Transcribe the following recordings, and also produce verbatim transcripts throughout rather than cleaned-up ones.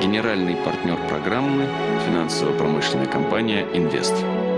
Генеральный партнер программы – финансово-промышленная компания «Инвест».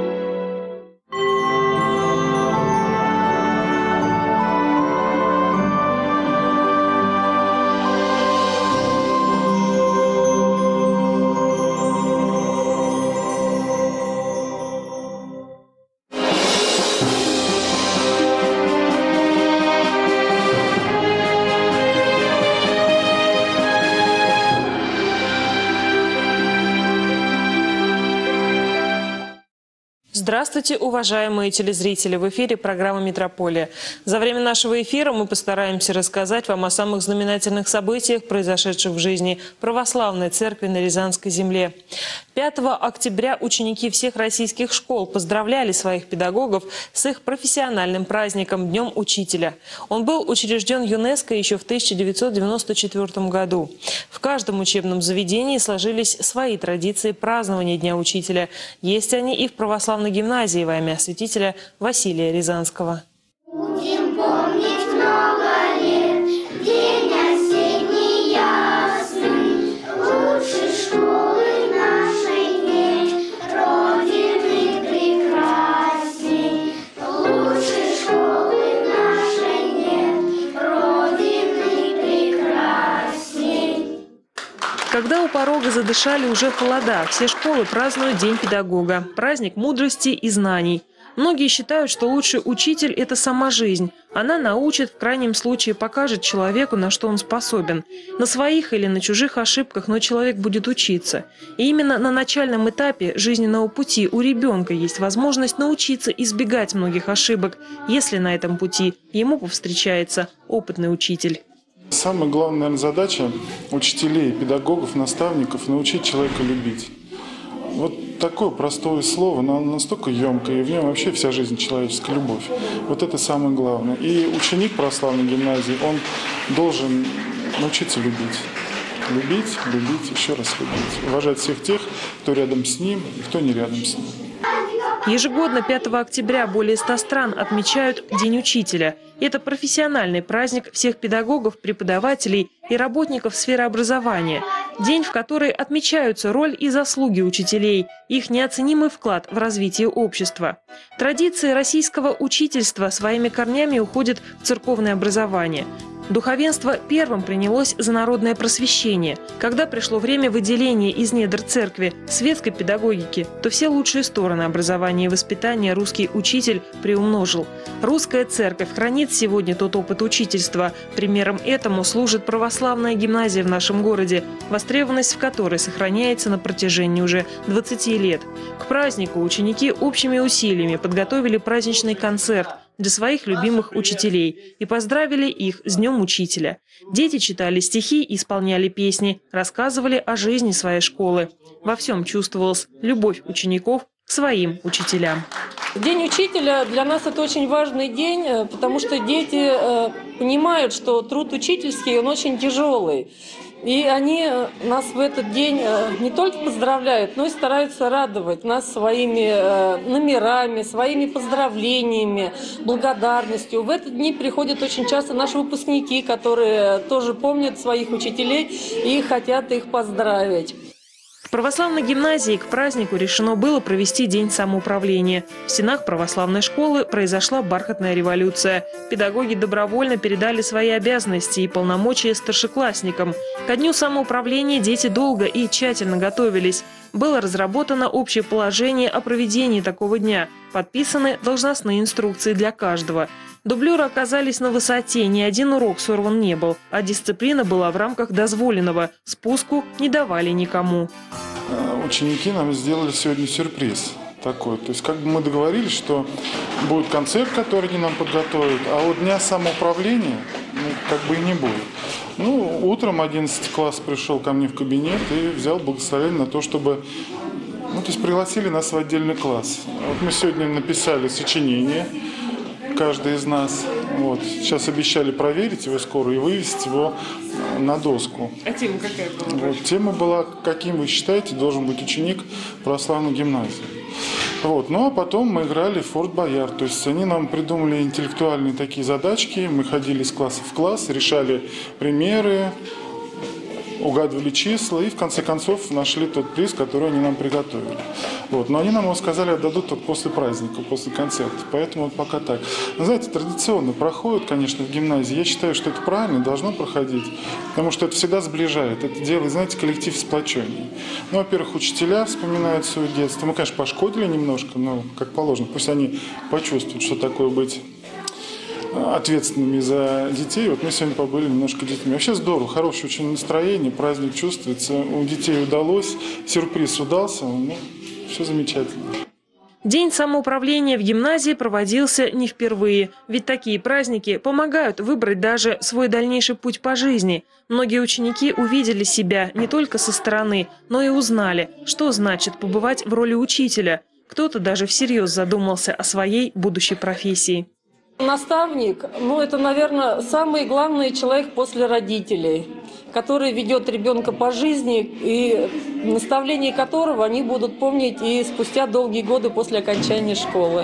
Здравствуйте, уважаемые телезрители! В эфире программа «Метрополия». За время нашего эфира мы постараемся рассказать вам о самых знаменательных событиях, произошедших в жизни Православной Церкви на Рязанской земле. пятого октября ученики всех российских школ поздравляли своих педагогов с их профессиональным праздником – Днем Учителя. Он был учрежден ЮНЕСКО еще в тысяча девятьсот девяносто четвёртом году. В каждом учебном заведении сложились свои традиции празднования Дня Учителя. Есть они и в православной гимназии во имя святителя Василия Рязанского. Будем помнить много лет, день осенний ясный, лучшей школы нашей нет, Родины прекрасней. Лучшей школы нашей нет, Родины прекрасней. Когда у порога задышали уже холода, все школы празднуют День педагога, праздник мудрости и знаний. Многие считают, что лучший учитель – это сама жизнь. Она научит, в крайнем случае покажет человеку, на что он способен. На своих или на чужих ошибках, но человек будет учиться. И именно на начальном этапе жизненного пути у ребенка есть возможность научиться избегать многих ошибок, если на этом пути ему повстречается опытный учитель. Самая главная, наверное, задача учителей, педагогов, наставников – научить человека любить. Вот такое простое слово, но оно настолько емкое, и в нем вообще вся жизнь человеческая, любовь. Вот это самое главное. И ученик православной гимназии, он должен научиться любить. Любить, любить, еще раз любить. Уважать всех тех, кто рядом с ним и кто не рядом с ним. Ежегодно пятого октября более ста стран отмечают День учителя. Это профессиональный праздник всех педагогов, преподавателей и работников сферы образования. День, в который отмечаются роль и заслуги учителей, их неоценимый вклад в развитие общества. Традиции российского учительства своими корнями уходят в церковное образование. Духовенство первым принялось за народное просвещение. Когда пришло время выделения из недр церкви светской педагогики, то все лучшие стороны образования и воспитания русский учитель приумножил. Русская церковь хранит сегодня тот опыт учительства. Примером этому служит православная гимназия в нашем городе, востребованность в которой сохраняется на протяжении уже двадцати лет. К празднику ученики общими усилиями подготовили праздничный концерт для своих любимых учителей и поздравили их с Днем Учителя. Дети читали стихи, исполняли песни, рассказывали о жизни своей школы. Во всем чувствовалась любовь учеников к своим учителям. День учителя для нас это очень важный день, потому что дети понимают, что труд учительский, он очень тяжелый. И они нас в этот день не только поздравляют, но и стараются радовать нас своими номерами, своими поздравлениями, благодарностью. В этот день приходят очень часто наши выпускники, которые тоже помнят своих учителей и хотят их поздравить. В православной гимназии к празднику решено было провести День самоуправления. В стенах православной школы произошла бархатная революция. Педагоги добровольно передали свои обязанности и полномочия старшеклассникам. Ко Дню самоуправления дети долго и тщательно готовились. Было разработано общее положение о проведении такого дня. Подписаны должностные инструкции для каждого. Дублеры оказались на высоте, ни один урок сорван не был, а дисциплина была в рамках дозволенного. Спуску не давали никому. Ученики нам сделали сегодня сюрприз такой. То есть как бы мы договорились, что будет концерт, который они нам подготовят, а вот дня самоуправления ну, как бы и не будет. Ну, утром одиннадцатый класс пришел ко мне в кабинет и взял благословение на то, чтобы... Ну, то есть пригласили нас в отдельный класс. Вот мы сегодня написали сочинение, каждый из нас. Вот. Сейчас обещали проверить его скоро и вывести его на доску. А тема какая была? Вот. Тема была, каким вы считаете, должен быть ученик православной гимназии. Вот. Ну а потом мы играли в Форт Боярд. То есть они нам придумали интеллектуальные такие задачки. Мы ходили из класса в класс, решали примеры. угадывали числа и в конце концов нашли тот приз, который они нам приготовили. Вот. Но они нам его сказали, отдадут только после праздника, после концерта. Поэтому вот пока так. Но, знаете, традиционно проходит, конечно, в гимназии. Я считаю, что это правильно, должно проходить, потому что это всегда сближает. Это делает, знаете, коллектив сплоченнее. Ну, во-первых, учителя вспоминают свое детство. Мы, конечно, пошкодили немножко, но как положено. Пусть они почувствуют, что такое быть ответственными за детей. Вот мы сегодня побыли немножко детьми. Вообще здорово, хорошее очень настроение, праздник чувствуется. У детей удалось, сюрприз удался, ну, все замечательно. День самоуправления в гимназии проводился не впервые. Ведь такие праздники помогают выбрать даже свой дальнейший путь по жизни. Многие ученики увидели себя не только со стороны, но и узнали, что значит побывать в роли учителя. Кто-то даже всерьез задумался о своей будущей профессии. Наставник, ну это, наверное, самый главный человек после родителей, который ведет ребенка по жизни и наставления которого они будут помнить и спустя долгие годы после окончания школы.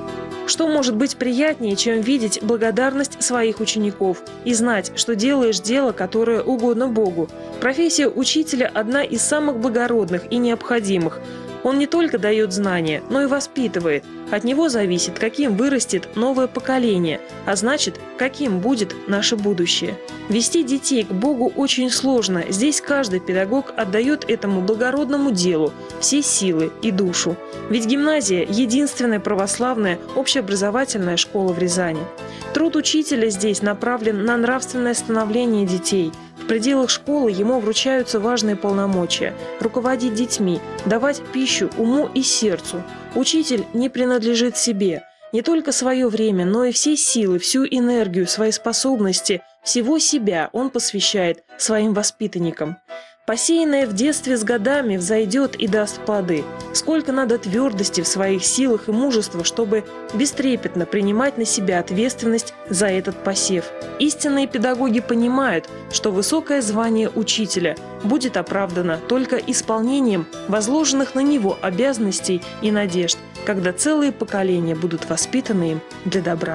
Что может быть приятнее, чем видеть благодарность своих учеников и знать, что делаешь дело, которое угодно Богу? Профессия учителя – одна из самых благородных и необходимых. Он не только дает знания, но и воспитывает. От него зависит, каким вырастет новое поколение, а значит, каким будет наше будущее. Вести детей к Богу очень сложно. Здесь каждый педагог отдает этому благородному делу все силы и душу. Ведь гимназия – единственная православная общеобразовательная школа в Рязани. Труд учителя здесь направлен на нравственное становление детей. В пределах школы ему вручаются важные полномочия – руководить детьми, давать пищу уму и сердцу. Учитель не принадлежит себе. Не только свое время, но и все силы, всю энергию, свои способности, всего себя он посвящает своим воспитанникам. Посеянное в детстве с годами взойдет и даст плоды. Сколько надо твердости в своих силах и мужества, чтобы бестрепетно принимать на себя ответственность за этот посев. Истинные педагоги понимают, что высокое звание учителя будет оправдано только исполнением возложенных на него обязанностей и надежд, когда целые поколения будут воспитаны им для добра.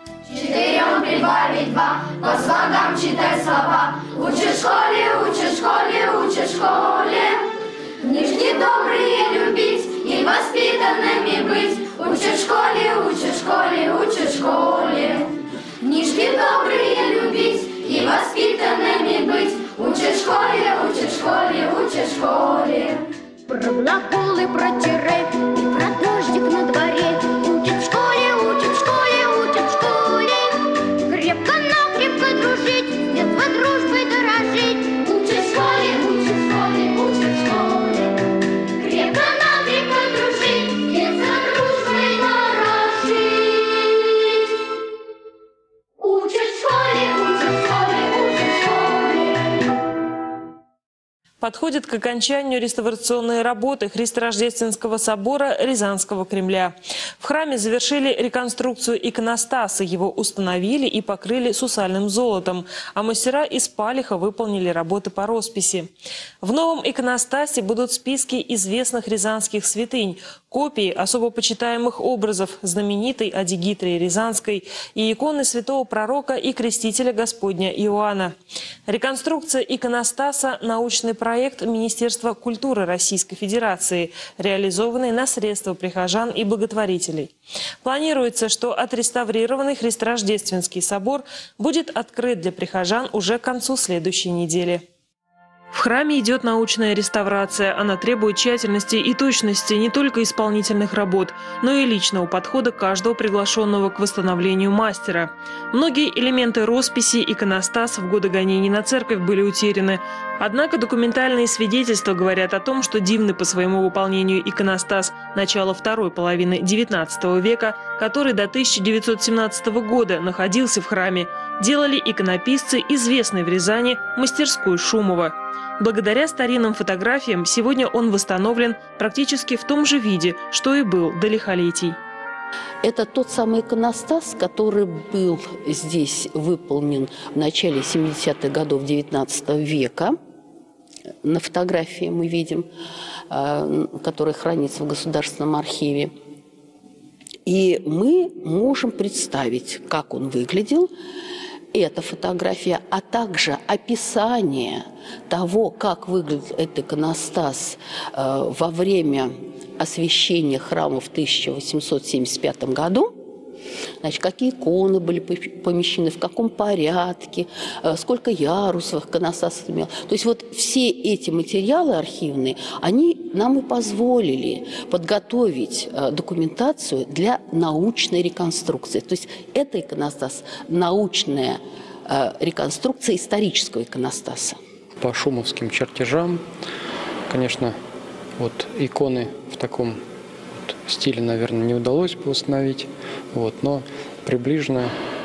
Четырем прибавить два, по слогам читай слова. Учишь в школе, учишь в школе, учишь в школе. Книжки добрые любить и воспитанными быть. Учишь в школе, учишь в школе, учишь в школе. Книжки добрые любить и воспитанными быть. Учишь в школе, учишь в школе, учишь в школе. Про глаголы, про тире и про дождик на дворе. Учат в школе, учат в школе, учат в школе. Крепко-накрепко дружить, с детства дружбой дорожить. Учишь в школе, учишь в школе, учишь в школе. Крепко-накрепко дружить, с детства дружбой дорожить. Учишь в школе, учишь в школе, учишь в школе. Подходит к окончанию реставрационные работы Христорождественского собора Рязанского Кремля. В храме завершили реконструкцию иконостаса, его установили и покрыли сусальным золотом, а мастера из Палиха выполнили работы по росписи. В новом иконостасе будут списки известных рязанских святынь, копии особо почитаемых образов знаменитой Адигитрии Рязанской и иконы святого пророка и крестителя Господня Иоанна. Реконструкция иконостаса – научный проект Министерства культуры Российской Федерации, реализованный на средства прихожан и благотворителей. Планируется, что отреставрированный Христорождественский собор будет открыт для прихожан уже к концу следующей недели. В храме идет научная реставрация. Она требует тщательности и точности не только исполнительных работ, но и личного подхода каждого приглашенного к восстановлению мастера. Многие элементы росписи иконостаса в годы гонений на церковь были утеряны. Однако документальные свидетельства говорят о том, что дивный по своему выполнению иконостас начала второй половины девятнадцатого века, который до тысяча девятьсот семнадцатого года находился в храме, делали иконописцы, известной в Рязани мастерской Шумова. Благодаря старинным фотографиям сегодня он восстановлен практически в том же виде, что и был до лихолетий. Это тот самый иконостас, который был здесь выполнен в начале семидесятых годов девятнадцатого века. На фотографии мы видим, которая хранится в Государственном архиве. И мы можем представить, как он выглядел. эта фотография, а также описание того, как выглядит этот иконостас э, во время освящения храма в тысяча восемьсот семьдесят пятом году, значит, какие иконы были помещены, в каком порядке, э, сколько ярусов иконостас имел. То есть вот все эти материалы архивные, они нам и позволили подготовить э, документацию для научной реконструкции. То есть это иконостас – научная э, реконструкция исторического иконостаса. По шумовским чертежам, конечно, вот иконы в таком вот стиле, наверное, не удалось бы установить, вот, но приближено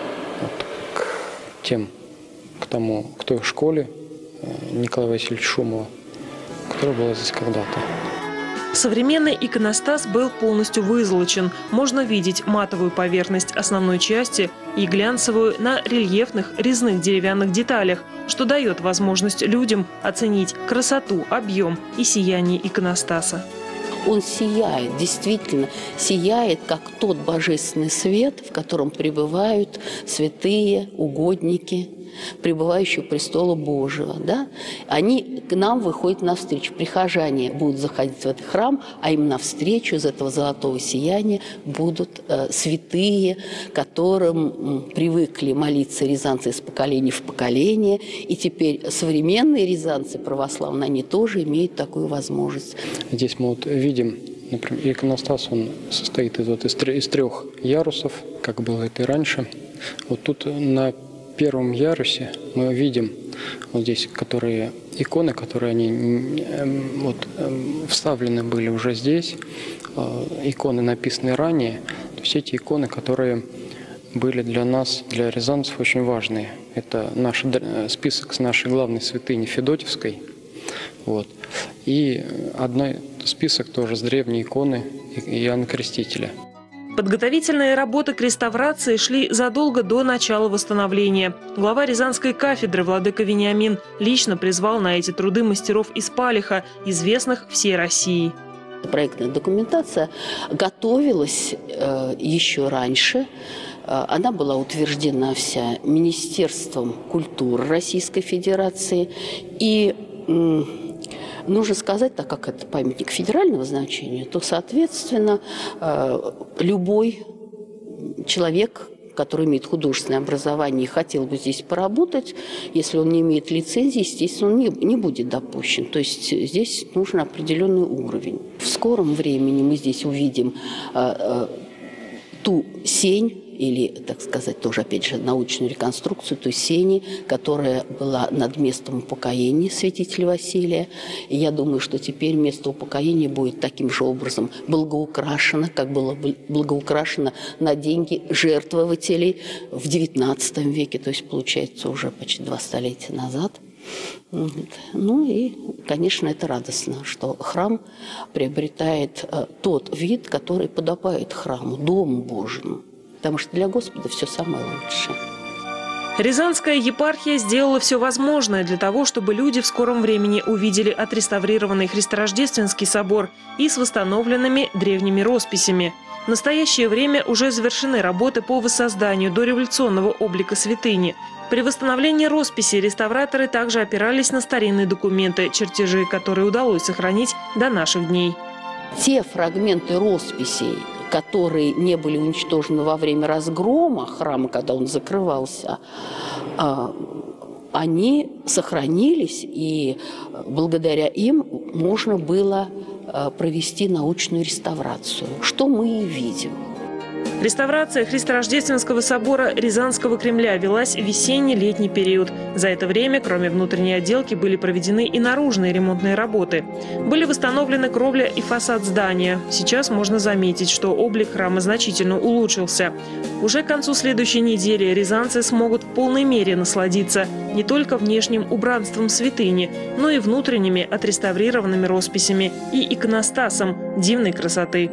вот к тем, к тому, к той школе Николая Васильевича Шумова, которая была здесь когда-то. Современный иконостас был полностью вызолочен. Можно видеть матовую поверхность основной части и глянцевую на рельефных резных деревянных деталях, что дает возможность людям оценить красоту, объем и сияние иконостаса. Он сияет, действительно сияет, как тот божественный свет, в котором пребывают святые угодники, пребывающие у престола Божьего. Да? Они к нам выходят навстречу. Прихожане будут заходить в этот храм, а им навстречу из этого золотого сияния будут э, святые, которым м, привыкли молиться рязанцы из поколения в поколение. И теперь современные рязанцы православные, они тоже имеют такую возможность. Здесь мы вот видим, например, иконостас, он состоит из, вот, из, из трех ярусов, как было это и раньше. Вот тут на первом ярусе мы видим вот здесь, которые иконы, которые они вот, вставлены были уже здесь, иконы, написанные ранее, то есть эти иконы, которые были для нас, для рязанцев, очень важные. Это наш список с нашей главной святыни Федотьевской, вот, и одной список тоже с древней иконы Иоанна Крестителя. Подготовительные работы к реставрации шли задолго до начала восстановления. Глава Рязанской кафедры владыка Вениамин лично призвал на эти труды мастеров из Палиха, известных всей России. Проектная документация готовилась э, еще раньше. Она была утверждена вся Министерством культуры Российской Федерации. И э, нужно сказать, так как это памятник федерального значения, то, соответственно, любой человек, который имеет художественное образование и хотел бы здесь поработать, если он не имеет лицензии, естественно, он не, не будет допущен. То есть здесь нужен определенный уровень. В скором времени мы здесь увидим ту сень, или, так сказать, тоже, опять же, научную реконструкцию той сени, которая была над местом упокоения святителя Василия. И я думаю, что теперь место упокоения будет таким же образом благоукрашено, как было благоукрашено на деньги жертвователей в девятнадцатом веке, то есть, получается, уже почти два столетия назад. Ну и, конечно, это радостно, что храм приобретает тот вид, который подобает храму, Дому Божьему. Потому что для Господа все самое лучшее. Рязанская епархия сделала все возможное для того, чтобы люди в скором времени увидели отреставрированный Христорождественский собор и с восстановленными древними росписями. В настоящее время уже завершены работы по воссозданию дореволюционного облика святыни. При восстановлении росписи реставраторы также опирались на старинные документы, чертежи, которые удалось сохранить до наших дней. Те фрагменты росписей, которые не были уничтожены во время разгрома храма, когда он закрывался, они сохранились, и благодаря им можно было провести научную реставрацию, что мы и видим. Реставрация Христорождественского собора Рязанского Кремля велась в весенне-летний период. За это время, кроме внутренней отделки, были проведены и наружные ремонтные работы. Были восстановлены кровля и фасад здания. Сейчас можно заметить, что облик храма значительно улучшился. Уже к концу следующей недели рязанцы смогут в полной мере насладиться не только внешним убранством святыни, но и внутренними отреставрированными росписями и иконостасом дивной красоты.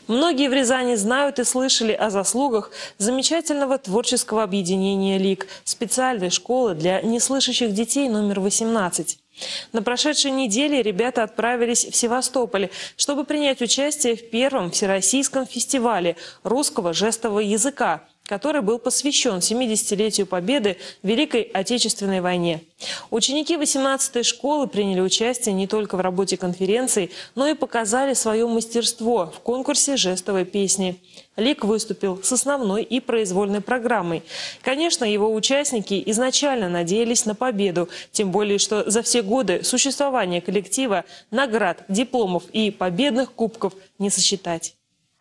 Многие в Рязани знают и слышали о заслугах замечательного творческого объединения «Лик» – специальной школы для неслышащих детей номер восемнадцать. На прошедшей неделе ребята отправились в Севастополь, чтобы принять участие в первом всероссийском фестивале русского жестового языка, который был посвящен семидесятилетию Победы в Великой Отечественной войне. Ученики восемнадцатой школы приняли участие не только в работе конференции, но и показали свое мастерство в конкурсе жестовой песни. «Лик» выступил с основной и произвольной программой. Конечно, его участники изначально надеялись на победу, тем более, что за все годы существования коллектива наград, дипломов и победных кубков не сосчитать.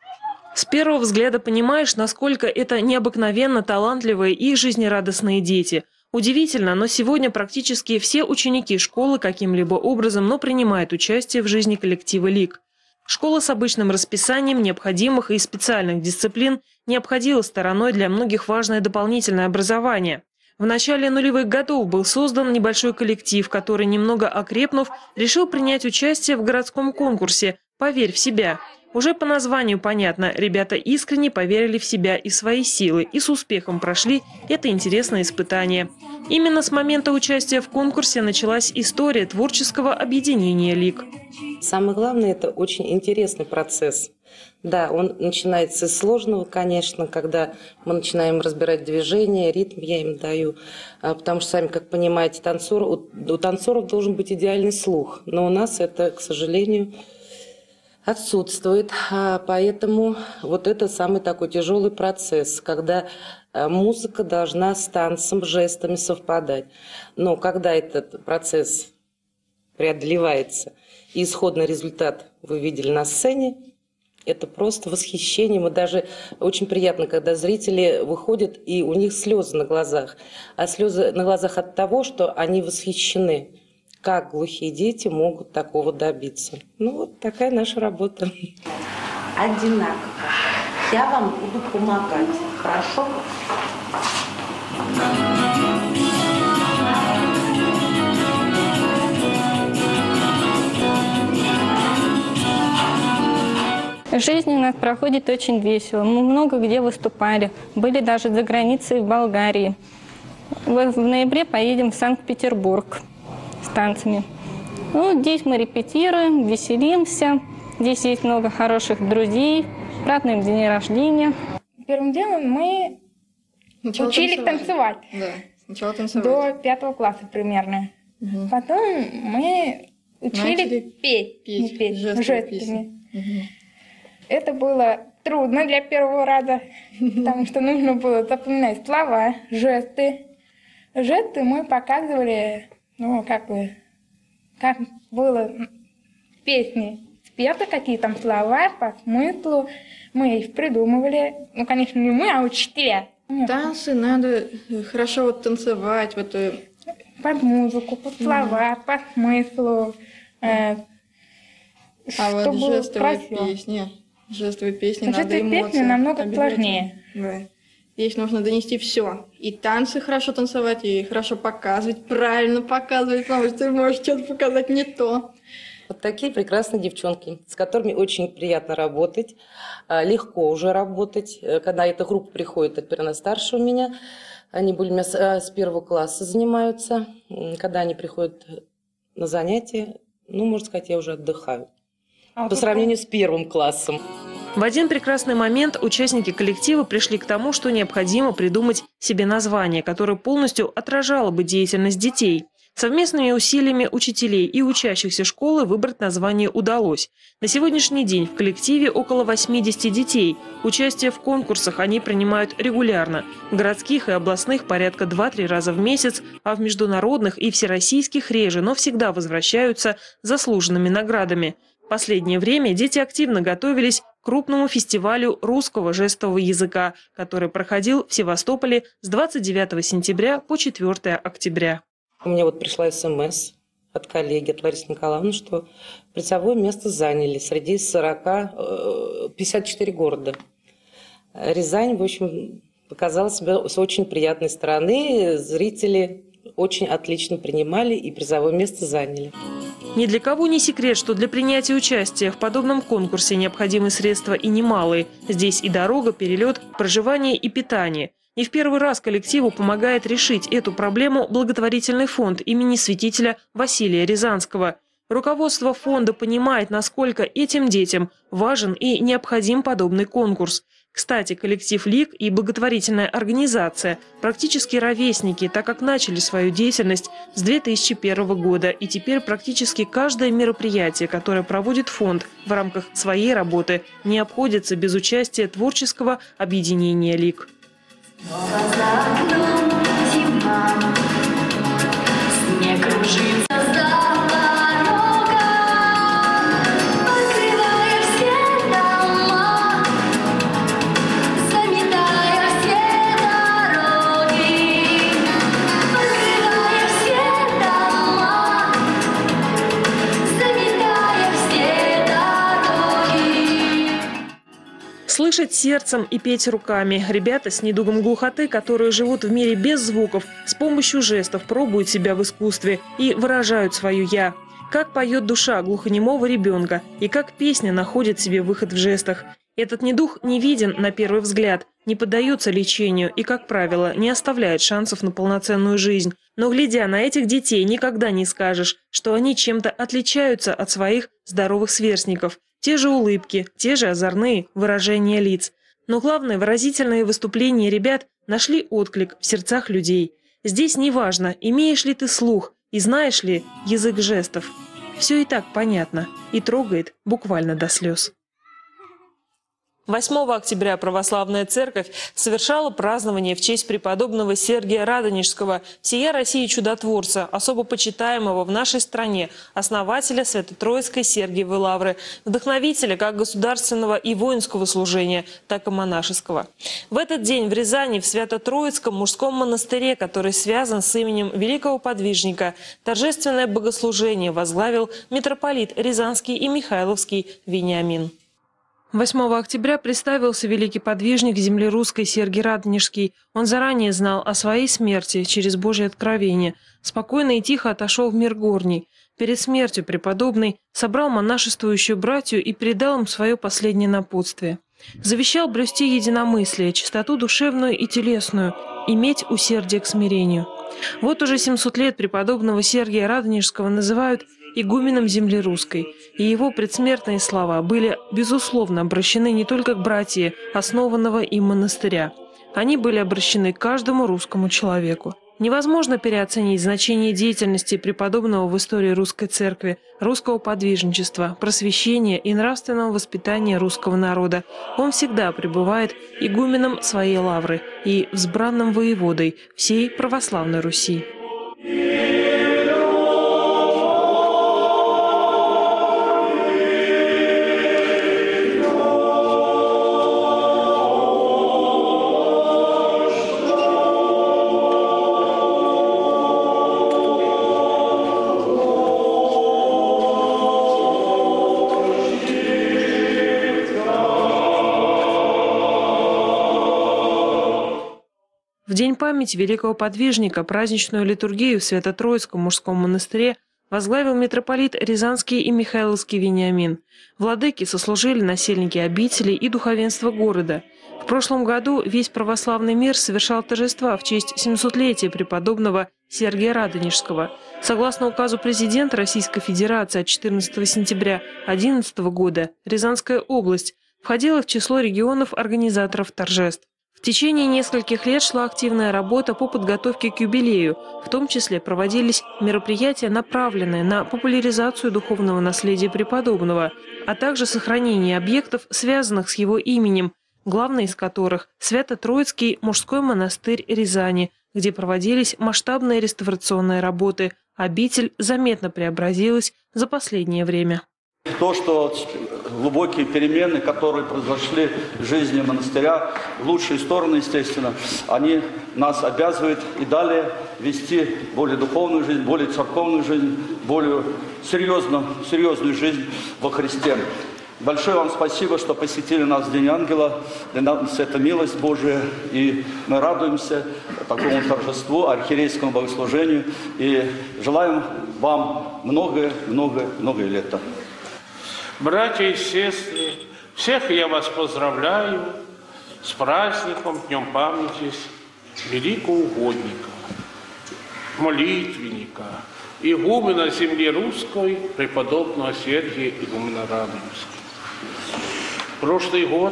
С первого взгляда понимаешь, насколько это необыкновенно талантливые и жизнерадостные дети. Удивительно, но сегодня практически все ученики школы каким-либо образом, но принимают участие в жизни коллектива «Лик». Школа с обычным расписанием необходимых и специальных дисциплин не обходила стороной для многих важное дополнительное образование. В начале нулевых годов был создан небольшой коллектив, который, немного окрепнув, решил принять участие в городском конкурсе «Поверь в себя». Уже по названию понятно, ребята искренне поверили в себя и в свои силы и с успехом прошли это интересное испытание. Именно с момента участия в конкурсе началась история творческого объединения «Лик». Самое главное – это очень интересный процесс. Да, он начинается с сложного, конечно, когда мы начинаем разбирать движения, ритм я им даю. Потому что, сами как понимаете, танцор, у танцоров должен быть идеальный слух. Но у нас это, к сожалению, отсутствует. Поэтому вот это самый такой тяжелый процесс, когда музыка должна с танцем, жестами совпадать. Но когда этот процесс преодолевается, и исходный результат вы видели на сцене, это просто восхищение. Мы даже очень приятно, когда зрители выходят, и у них слезы на глазах. А слезы на глазах от того, что они восхищены. Как глухие дети могут такого добиться? Ну, вот такая наша работа. Одинаково. Я вам буду помогать. Хорошо? Жизнь у нас проходит очень весело. Мы много где выступали. Были даже за границей в Болгарии. В ноябре поедем в Санкт-Петербург с танцами. Ну, здесь мы репетируем, веселимся. Здесь есть много хороших друзей, празднуем день рождения. Первым делом мы Сначала учились танцевать. танцевать. Да, сначала танцевать. До пятого класса примерно. Угу. Потом мы учили Начали петь, петь, не петь, жестами. Угу. Это было трудно для первого раза, потому что нужно было запоминать слова, жесты. Жесты мы показывали, ну, как бы, как было в песне спето, какие там слова, по смыслу. Мы их придумывали. Ну, конечно, не мы, а учителя. Танцы надо хорошо вот танцевать. Вот, под музыку, под слова, mm-hmm. по смыслу. Э, а вот жестовые песни, жестовые песни надо эмоции. Жестовые песни намного сложнее. Да. Здесь нужно донести все. И танцы хорошо танцевать, и хорошо показывать, правильно показывать, потому что ты можешь что-то показать не то. Вот такие прекрасные девчонки, с которыми очень приятно работать, легко уже работать. Когда эта группа приходит, теперь она старше у меня, они были у меня с первого класса занимаются. Когда они приходят на занятия, ну, можно сказать, я уже отдыхаю. А по сравнению с первым классом. В один прекрасный момент участники коллектива пришли к тому, что необходимо придумать себе название, которое полностью отражало бы деятельность детей. Совместными усилиями учителей и учащихся школы выбрать название удалось. На сегодняшний день в коллективе около восьмидесяти детей. Участие в конкурсах они принимают регулярно. В городских и областных порядка два-три раза в месяц, а в международных и всероссийских реже, но всегда возвращаются заслуженными наградами. В последнее время дети активно готовились к крупному фестивалю русского жестового языка, который проходил в Севастополе с двадцать девятого сентября по четвёртое октября. У меня вот пришла смс от коллеги, от Ларисы Николаевны, что призовое место заняли среди сорока, пятидесяти четырёх города. Рязань, в общем, показала себя с очень приятной стороны. Зрители очень отлично принимали и призовое место заняли. Ни для кого не секрет, что для принятия участия в подобном конкурсе необходимы средства и немалые. Здесь и дорога, перелет, проживание и питание. И в первый раз коллективу помогает решить эту проблему благотворительный фонд имени святителя Василия Рязанского. Руководство фонда понимает, насколько этим детям важен и необходим подобный конкурс. Кстати, коллектив ЛИК и благотворительная организация практически ровесники, так как начали свою деятельность с две тысячи первого года. И теперь практически каждое мероприятие, которое проводит фонд в рамках своей работы, не обходится без участия творческого объединения ЛИК. Снег кружится за дорогой, покрывая все дома, заметая все дороги, покрывая все дома, заметая все дороги. Слышать сердцем и петь руками. Ребята с недугом глухоты, которые живут в мире без звуков, с помощью жестов пробуют себя в искусстве и выражают свое «я». Как поет душа глухонемого ребенка и как песня находит себе выход в жестах. Этот недуг не виден на первый взгляд, не поддается лечению и, как правило, не оставляет шансов на полноценную жизнь. Но, глядя на этих детей, никогда не скажешь, что они чем-то отличаются от своих здоровых сверстников. Те же улыбки, те же озорные выражения лиц. Но главное, выразительные выступления ребят нашли отклик в сердцах людей. Здесь не важно, имеешь ли ты слух и знаешь ли язык жестов. Все и так понятно и трогает буквально до слез. восьмого октября Православная Церковь совершала празднование в честь преподобного Сергия Радонежского, всея России чудотворца, особо почитаемого в нашей стране, основателя Свято-Троицкой Сергиевой Лавры, вдохновителя как государственного и воинского служения, так и монашеского. В этот день в Рязани, в Свято-Троицком мужском монастыре, который связан с именем великого подвижника, торжественное богослужение возглавил митрополит Рязанский и Михайловский Вениамин. восьмого октября представился великий подвижник земли русской Сергий Радонежский. Он заранее знал о своей смерти через Божье откровение. Спокойно и тихо отошел в мир горний. Перед смертью преподобный собрал монашествующую братью и передал им свое последнее напутствие. Завещал блюсти единомыслие, чистоту душевную и телесную, иметь усердие к смирению. Вот уже семьсот лет преподобного Сергия Радонежского называют игуменом земли русской, и его предсмертные слова были, безусловно, обращены не только к братье основанного им монастыря. Они были обращены к каждому русскому человеку. Невозможно переоценить значение деятельности преподобного в истории русской церкви, русского подвижничества, просвещения и нравственного воспитания русского народа. Он всегда пребывает игуменом своей лавры и взбранным воеводой всей православной Руси. В день памяти великого подвижника праздничную литургию в Свято-Троицком мужском монастыре возглавил митрополит Рязанский и Михайловский Вениамин. Владыки сослужили насельники обители и духовенство города. В прошлом году весь православный мир совершал торжества в честь семисотлетия преподобного Сергия Радонежского. Согласно указу президента Российской Федерации от четырнадцатого сентября две тысячи одиннадцатого года, Рязанская область входила в число регионов-организаторов торжеств. В течение нескольких лет шла активная работа по подготовке к юбилею. В том числе проводились мероприятия, направленные на популяризацию духовного наследия преподобного, а также сохранение объектов, связанных с его именем, главный из которых – Свято-Троицкий мужской монастырь Рязани, где проводились масштабные реставрационные работы. Обитель заметно преобразилась за последнее время. То, что глубокие перемены, которые произошли в жизни монастыря, в лучшие стороны, естественно, они нас обязывают и далее вести более духовную жизнь, более церковную жизнь, более серьезную, серьезную жизнь во Христе. Большое вам спасибо, что посетили нас в День Ангела. Для нас это милость Божия, и мы радуемся такому торжеству, архиерейскому богослужению, и желаем вам много-много-много лет. Братья и сестры, всех я вас поздравляю с праздником, Днем памяти великого угодника, молитвенника, игумена земли русской, преподобного Сергия игумена Радонежского. Прошлый год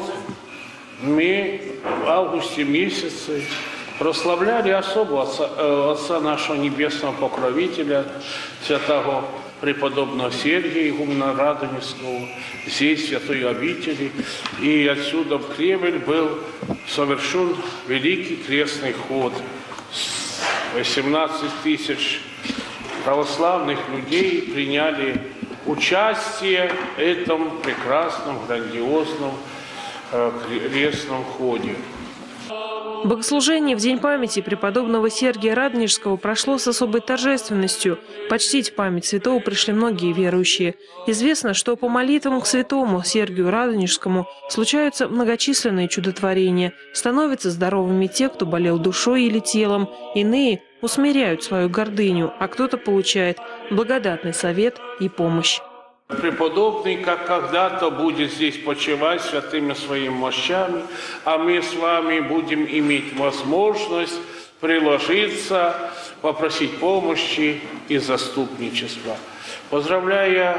мы в августе месяце прославляли особо отца, отца нашего небесного покровителя, святого преподобного Сергия игумена Радонежского, здесь, в святой обители. И отсюда в Кремль был совершен великий крестный ход. восемнадцать тысяч православных людей приняли участие в этом прекрасном, грандиозном э, крестном ходе. Богослужение в День памяти преподобного Сергия Радонежского прошло с особой торжественностью. Почтить память святого пришли многие верующие. Известно, что по молитвам к святому Сергию Радонежскому случаются многочисленные чудотворения. Становятся здоровыми те, кто болел душой или телом. Иные усмиряют свою гордыню, а кто-то получает благодатный совет и помощь. Преподобный, как когда-то, будет здесь почивать святыми своими мощами, а мы с вами будем иметь возможность приложиться, попросить помощи и заступничества. Поздравляя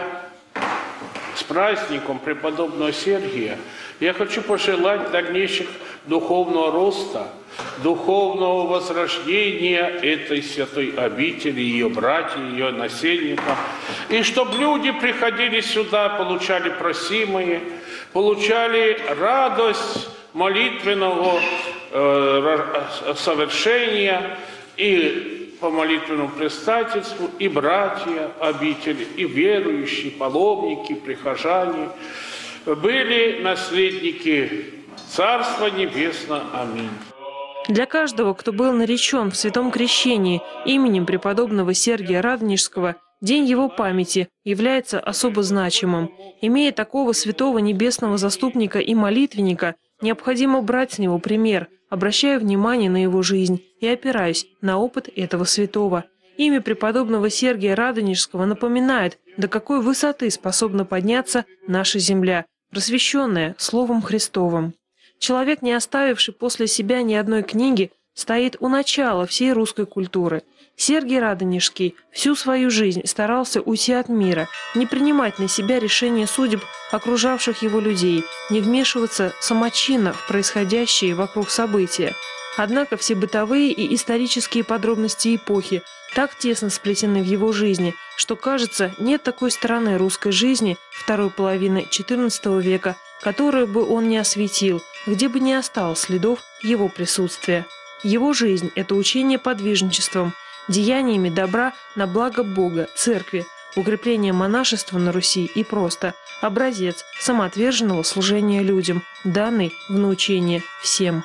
с праздником преподобного Сергия, я хочу пожелать дальнейших духовного роста, духовного возрождения этой святой обители, ее братьев, ее насельников. И чтобы люди приходили сюда, получали просимые, получали радость молитвенного э, совершения и по молитвенному предстательству, и братья обители, и верующие, паломники, прихожане были наследники Царства Небесного. Аминь. Для каждого, кто был наречен в святом крещении именем преподобного Сергия Радонежского, день его памяти является особо значимым. Имея такого святого небесного заступника и молитвенника, необходимо брать с него пример, обращая внимание на его жизнь и опираясь на опыт этого святого. Имя преподобного Сергия Радонежского напоминает, до какой высоты способна подняться наша земля, просвещенная Словом Христовым. Человек, не оставивший после себя ни одной книги, стоит у начала всей русской культуры. Сергий Радонежский всю свою жизнь старался уйти от мира, не принимать на себя решения судеб окружавших его людей, не вмешиваться самочинно в происходящие вокруг события. Однако все бытовые и исторические подробности эпохи так тесно сплетены в его жизни, что, кажется, нет такой стороны русской жизни второй половины четырнадцатого века, которую бы он не осветил, где бы не осталось следов его присутствия. Его жизнь – это учение подвижничеством, деяниями добра на благо Бога, Церкви, укрепление монашества на Руси и просто образец самоотверженного служения людям, данный в научение всем.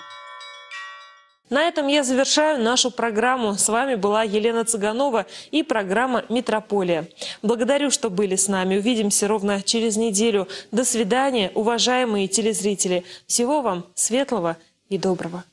На этом я завершаю нашу программу. С вами была Елена Цыганова и программа «Митрополия». Благодарю, что были с нами. Увидимся ровно через неделю. До свидания, уважаемые телезрители. Всего вам светлого и доброго.